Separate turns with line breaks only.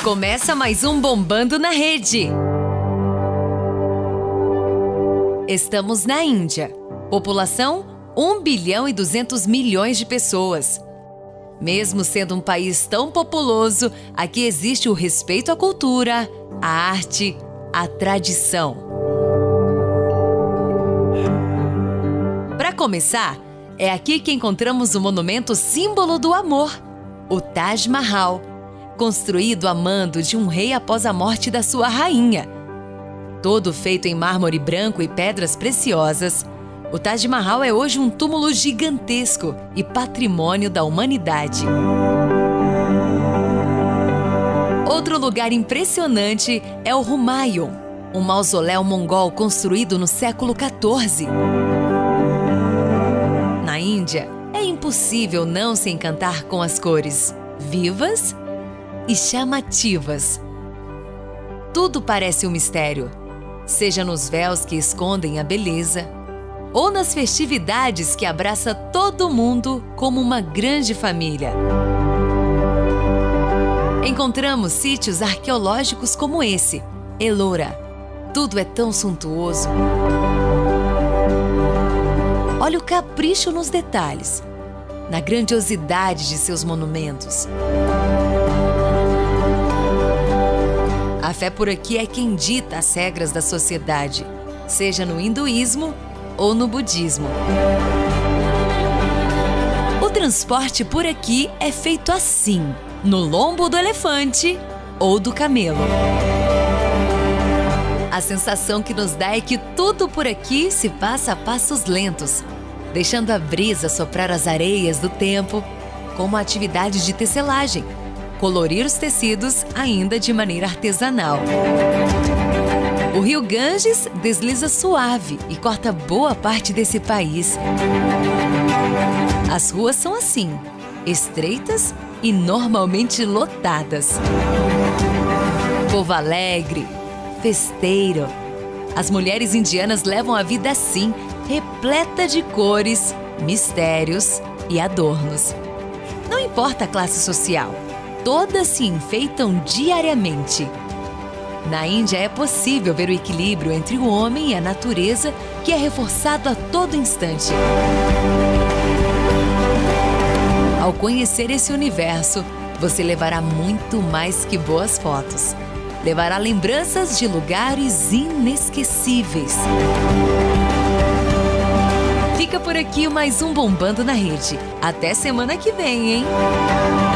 Começa mais um Bombando na Rede. Estamos na Índia. População 1 bilhão e 200 milhões de pessoas. Mesmo sendo um país tão populoso, aqui existe o respeito à cultura, à arte, à tradição. Para começar, é aqui que encontramos o monumento símbolo do amor, o Taj Mahal, construído a mando de um rei após a morte da sua rainha. Todo feito em mármore branco e pedras preciosas, o Taj Mahal é hoje um túmulo gigantesco e patrimônio da humanidade. Outro lugar impressionante é o Humayun, um mausoléu mongol construído no século XIV. Na Índia, é impossível não se encantar com as cores vivas e chamativas. Tudo parece um mistério, seja nos véus que escondem a beleza, ou nas festividades que abraça todo mundo como uma grande família. Encontramos sítios arqueológicos como esse, Ellora. Tudo é tão suntuoso. Olha o capricho nos detalhes, na grandiosidade de seus monumentos. A fé por aqui é quem dita as regras da sociedade, seja no hinduísmo ou no budismo. O transporte por aqui é feito assim, no lombo do elefante ou do camelo. A sensação que nos dá é que tudo por aqui se passa a passos lentos, deixando a brisa soprar as areias do tempo, como a atividade de tecelagem, colorir os tecidos ainda de maneira artesanal. O rio Ganges desliza suave e corta boa parte desse país. As ruas são assim, estreitas e normalmente lotadas. Povo alegre, festeiro. As mulheres indianas levam a vida assim, repleta de cores, mistérios e adornos. Não importa a classe social, todas se enfeitam diariamente. Na Índia é possível ver o equilíbrio entre o homem e a natureza, que é reforçado a todo instante. Ao conhecer esse universo, você levará muito mais que boas fotos. Levará lembranças de lugares inesquecíveis. Fica por aqui mais um Bombando na Rede. Até semana que vem, hein?